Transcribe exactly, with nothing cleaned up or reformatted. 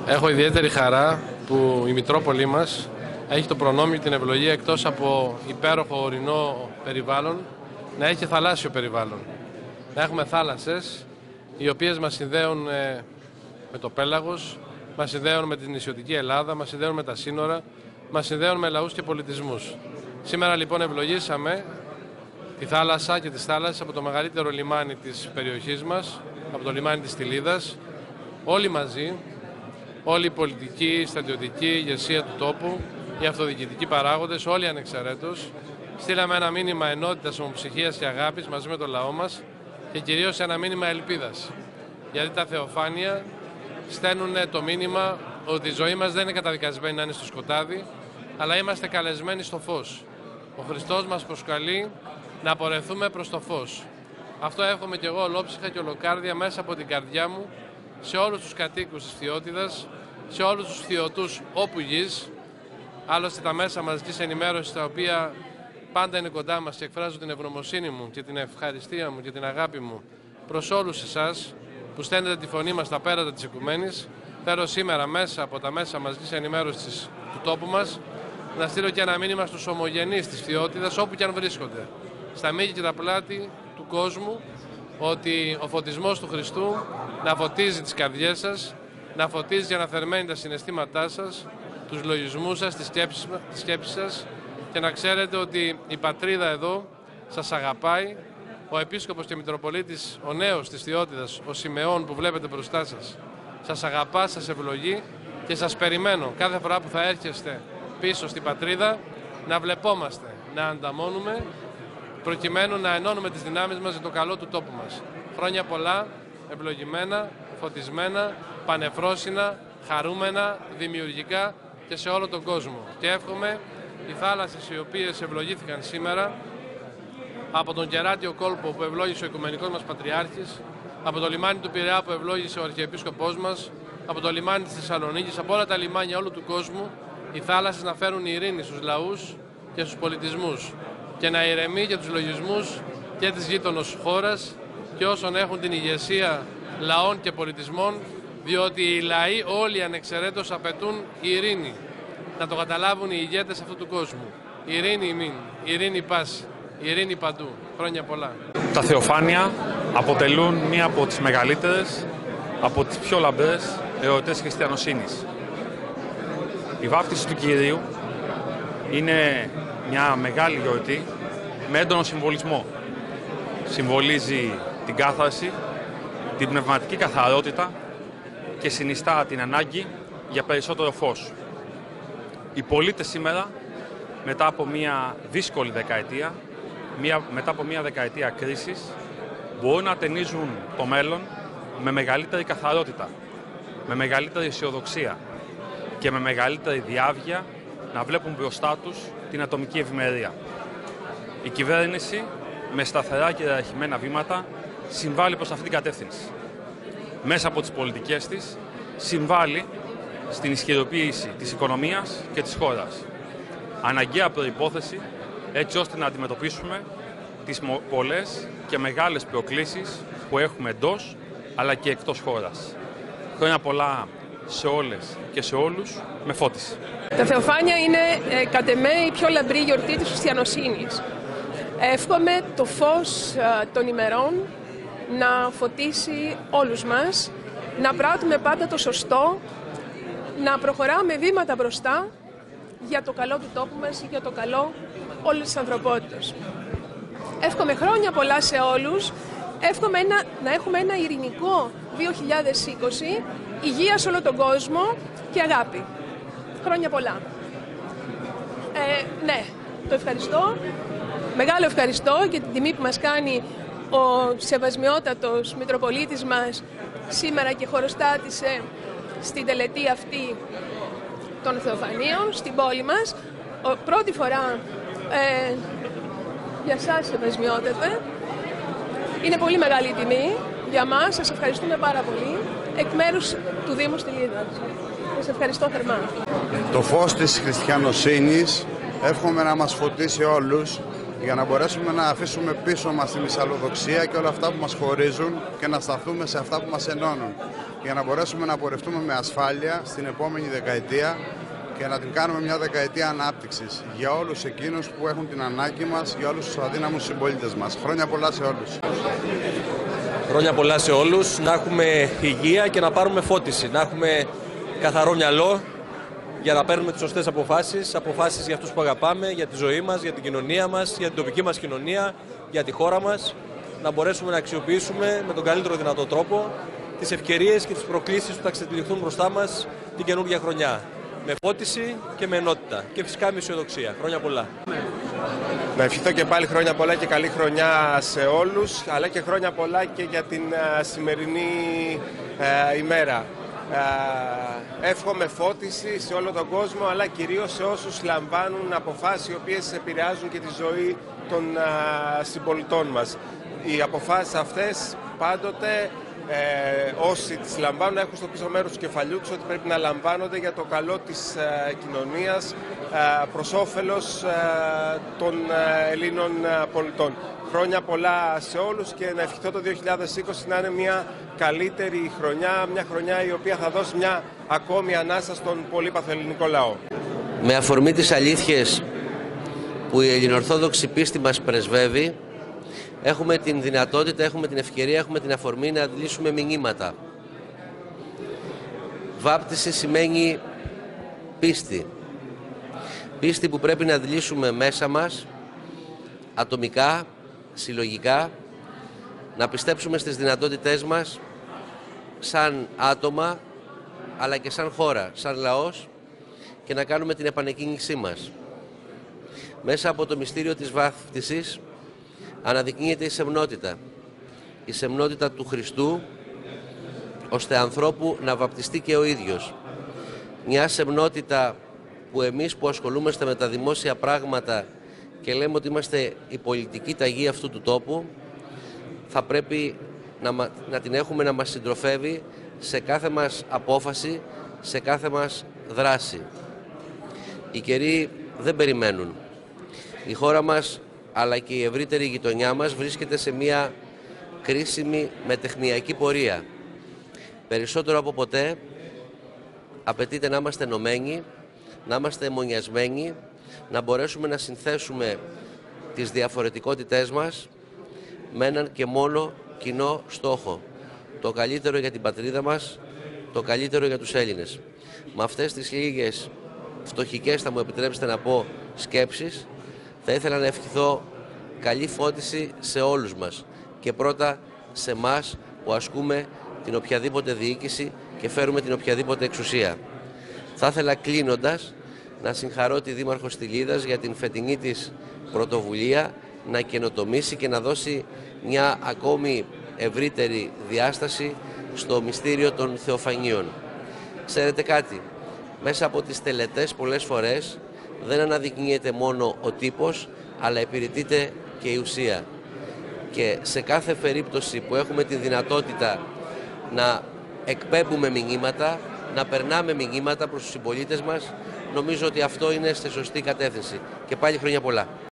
Έχω ιδιαίτερη χαρά που η Μητρόπολη μας έχει το προνόμιο και την ευλογία, εκτός από υπέροχο ορεινό περιβάλλον, να έχει θαλάσσιο περιβάλλον. Να έχουμε θάλασσες οι οποίες μας συνδέουν με το πέλαγος, μας συνδέουν με την νησιωτική Ελλάδα, μας συνδέουν με τα σύνορα, μας συνδέουν με λαούς και πολιτισμούς. Σήμερα λοιπόν ευλογήσαμε τη θάλασσα και τις θάλασσες από το μεγαλύτερο λιμάνι της περιοχής μας, από το λιμάνι της Στυλίδας, όλοι μαζί, όλοι οι πολιτικοί, η στρατιωτική ηγεσία του τόπου, οι αυτοδιοικητικοί παράγοντες, όλοι ανεξαιρέτως, στείλαμε ένα μήνυμα ενότητας, ομοψυχίας και αγάπης μαζί με το λαό μας και κυρίως ένα μήνυμα ελπίδας. Γιατί τα θεοφάνεια στέλνουν το μήνυμα ότι η ζωή μας δεν είναι καταδικασμένη να είναι στο σκοτάδι, αλλά είμαστε καλεσμένοι στο φως. Ο Χριστός μας προσκαλεί να πορεθούμε προς το φως. Αυτό εύχομαι και εγώ ολόψυχα και ολοκάρδια μέσα από την καρδιά μου σε όλους τους κατοίκους της Θειότητας, σε όλους τους θειωτούς όπου γης. Άλλωστε τα μέσα μαζικής ενημέρωσης, τα οποία πάντα είναι κοντά μας και εκφράζω την ευγνωμοσύνη μου και την ευχαριστία μου και την αγάπη μου προς όλους εσάς που στέλνετε τη φωνή μας στα πέρατα της οικουμένης, θέλω σήμερα μέσα από τα μέσα μαζικής ενημέρωσης του τόπου μας να στείλω και ένα μήνυμα στους ομογενείς της Θειότητας, όπου και αν βρίσκονται, στα μήκη και τα πλάτη του κόσμου, ότι ο φωτισμός του Χριστού να φωτίζει τις καρδιές σας, να φωτίζει και να θερμαίνει τα συναισθήματά σας, τους λογισμούς σας, τις σκέψεις, τις σκέψεις σας, και να ξέρετε ότι η πατρίδα εδώ σας αγαπάει. Ο Επίσκοπος και Μητροπολίτης, ο νέος της Θειότητας, ο Σιμεών που βλέπετε μπροστά σας, σας αγαπά, σας ευλογεί και σας περιμένω κάθε φορά που θα έρχεστε πίσω στην πατρίδα να βλεπόμαστε, να ανταμώνουμε, προκειμένου να ενώνουμε τις δυνάμεις μας για το καλό του τόπου μας. Χρόνια πολλά, ευλογημένα, φωτισμένα, πανεφρόσινα, χαρούμενα, δημιουργικά και σε όλο τον κόσμο. Και εύχομαι οι θάλασσες οι οποίες ευλογήθηκαν σήμερα, από τον κεράτιο κόλπο που ευλόγησε ο Οικουμενικός μας Πατριάρχης, από το λιμάνι του Πειραιά που ευλόγησε ο Αρχιεπίσκοπός μας, από το λιμάνι της Θεσσαλονίκης, από όλα τα λιμάνια όλου του κόσμου, οι θάλασσες να φέρουν ειρήνη στους λαούς και στους πολιτισμούς και να ηρεμεί για τους λογισμούς και της γείτονος χώρας και όσων έχουν την ηγεσία λαών και πολιτισμών, διότι οι λαοί όλοι ανεξαιρέτως απαιτούν ειρήνη. Να το καταλάβουν οι ηγέτες αυτού του κόσμου. Ειρήνη ημίν, ειρήνη πάση, ειρήνη παντού. Χρόνια πολλά. Τα θεοφάνεια αποτελούν μία από τις μεγαλύτερες, από τις πιο λαμπρές εορτές χριστιανοσύνης. Η βάφτιση του Κυρίου είναι μια μεγάλη γιορτή με έντονο συμβολισμό. Συμβολίζει την κάθαρση, την πνευματική καθαρότητα και συνιστά την ανάγκη για περισσότερο φως. Οι πολίτες σήμερα, μετά από μια δύσκολη δεκαετία, μια, μετά από μια δεκαετία κρίσης, μπορούν να ατενίζουν το μέλλον με μεγαλύτερη καθαρότητα, με μεγαλύτερη αισιοδοξία και με μεγαλύτερη διάβγεια να βλέπουν μπροστά τους την ατομική ευημερία. Η κυβέρνηση, με σταθερά και ιεραρχημένα βήματα, συμβάλλει προς αυτή την κατεύθυνση. Μέσα από τις πολιτικές της, συμβάλλει στην ισχυροποίηση της οικονομίας και της χώρας. Αναγκαία προϋπόθεση έτσι ώστε να αντιμετωπίσουμε τις πολλές και μεγάλες προκλήσεις που έχουμε εντός αλλά και εκτός χώρας. Χρόνια πολλά σε όλες και σε όλους, με φώτιση. Τα θεοφάνεια είναι ε, κατ' εμέ η πιο λαμπρή γιορτή της χριστιανοσύνης. Εύχομαι το φως ε, των ημερών να φωτίσει όλους μας, να πράττουμε πάντα το σωστό, να προχωράμε βήματα μπροστά για το καλό του τόπου μας, για το καλό όλης της ανθρωπότητας. Εύχομαι χρόνια πολλά σε όλους, εύχομαι ένα, να έχουμε ένα ειρηνικό δύο χιλιάδες είκοσι, υγεία σε όλο τον κόσμο και αγάπη. Χρόνια πολλά. Ε, ναι, το ευχαριστώ. Μεγάλο ευχαριστώ για την τιμή που μας κάνει ο σεβασμιότατος Μητροπολίτης μας σήμερα και χωροστάτησε στην τελετή αυτή των Θεοφανίων στην πόλη μας. Ο, πρώτη φορά ε, για σας, σεβασμιότατε. Είναι πολύ μεγάλη τιμή για μας. Σας ευχαριστούμε πάρα πολύ εκ μέρους του Δήμου Στυλίδας. Σας ευχαριστώ θερμά. Το φως της χριστιανοσύνης εύχομαι να μας φωτίσει όλους για να μπορέσουμε να αφήσουμε πίσω μας τη μυσαλλοδοξία και όλα αυτά που μας χωρίζουν και να σταθούμε σε αυτά που μας ενώνουν, για να μπορέσουμε να πορευτούμε με ασφάλεια στην επόμενη δεκαετία και να την κάνουμε μια δεκαετία ανάπτυξης για όλους εκείνους που έχουν την ανάγκη μας, για όλους τους αδύναμους συμπολίτες μας. Χρόνια πολλά σε όλους. Χρόνια πολλά σε όλους, να έχουμε υγεία και να πάρουμε φώτιση, να έχουμε καθαρό μυαλό για να παίρνουμε τις σωστές αποφάσεις, αποφάσεις για αυτούς που αγαπάμε, για τη ζωή μας, για την κοινωνία μας, για την τοπική μας κοινωνία, για τη χώρα μας, να μπορέσουμε να αξιοποιήσουμε με τον καλύτερο δυνατό τρόπο τις ευκαιρίες και τις προκλήσεις που θα ξετυλιχθούν μπροστά μας την καινούργια χρονιά. Με φώτιση και με ενότητα και φυσικά με αισιοδοξία. Χρόνια πολλά. Να ευχηθώ και πάλι χρόνια πολλά και καλή χρονιά σε όλους, αλλά και χρόνια πολλά και για την uh, σημερινή uh, ημέρα. Uh, εύχομαι φώτιση σε όλο τον κόσμο, αλλά κυρίως σε όσους λαμβάνουν αποφάσεις οι οποίες επηρεάζουν και τη ζωή των uh, συμπολιτών μας. Οι αποφάσεις αυτές πάντοτε Ε, όσοι τις λαμβάνουν έχουν στο πίσω μέρος του κεφαλιού τους ότι πρέπει να λαμβάνονται για το καλό της ε, κοινωνίας ε, προς όφελος ε, των ε, Ελλήνων ε, πολιτών. Χρόνια πολλά σε όλους και να ευχηθώ το δύο χιλιάδες είκοσι να είναι μια καλύτερη χρονιά, μια χρονιά η οποία θα δώσει μια ακόμη ανάσα στον πολύπαθο ελληνικό λαό. Με αφορμή τις αλήθειες που η ελληνοορθόδοξη πίστη μας πρεσβεύει, έχουμε την δυνατότητα, έχουμε την ευκαιρία, έχουμε την αφορμή να αντλήσουμε μηνύματα. Βάπτιση σημαίνει πίστη. Πίστη που πρέπει να αντλήσουμε μέσα μας, ατομικά, συλλογικά, να πιστέψουμε στις δυνατότητές μας, σαν άτομα, αλλά και σαν χώρα, σαν λαός, και να κάνουμε την επανεκκίνησή μας. Μέσα από το μυστήριο της βάπτισης αναδεικνύεται η σεμνότητα. Η σεμνότητα του Χριστού, ώστε ανθρώπου να βαπτιστεί και ο ίδιος. Μια σεμνότητα που εμείς που ασχολούμαστε με τα δημόσια πράγματα και λέμε ότι είμαστε η πολιτική ταγή αυτού του τόπου, θα πρέπει να, να την έχουμε να μας συντροφεύει σε κάθε μας απόφαση, σε κάθε μας δράση. Οι καιροί δεν περιμένουν. Η χώρα μας αλλά και η ευρύτερη γειτονιά μας βρίσκεται σε μια κρίσιμη μετεχνιακή πορεία. Περισσότερο από ποτέ απαιτείται να είμαστε ενωμένοι, να είμαστε αιμονιασμένοι, να μπορέσουμε να συνθέσουμε τις διαφορετικότητές μας με έναν και μόνο κοινό στόχο. Το καλύτερο για την πατρίδα μας, το καλύτερο για τους Έλληνες. Με αυτές τις λίγες φτωχικές, θα μου επιτρέψετε να πω, σκέψεις, θα ήθελα να ευχηθώ καλή φώτιση σε όλους μας και πρώτα σε εμάς που ασκούμε την οποιαδήποτε διοίκηση και φέρουμε την οποιαδήποτε εξουσία. Θα ήθελα κλείνοντας να συγχαρώ τη Δήμαρχο Στυλίδας για την φετινή της πρωτοβουλία να καινοτομήσει και να δώσει μια ακόμη ευρύτερη διάσταση στο μυστήριο των Θεοφανίων. Ξέρετε κάτι, μέσα από τις τελετές πολλές φορές δεν αναδεικνύεται μόνο ο τύπος, αλλά υπηρετείται και η ουσία. Και σε κάθε περίπτωση που έχουμε τη δυνατότητα να εκπέμπουμε μηνύματα, να περνάμε μηνύματα προς τους συμπολίτες μας, νομίζω ότι αυτό είναι στη σωστή κατεύθυνση. Και πάλι χρόνια πολλά.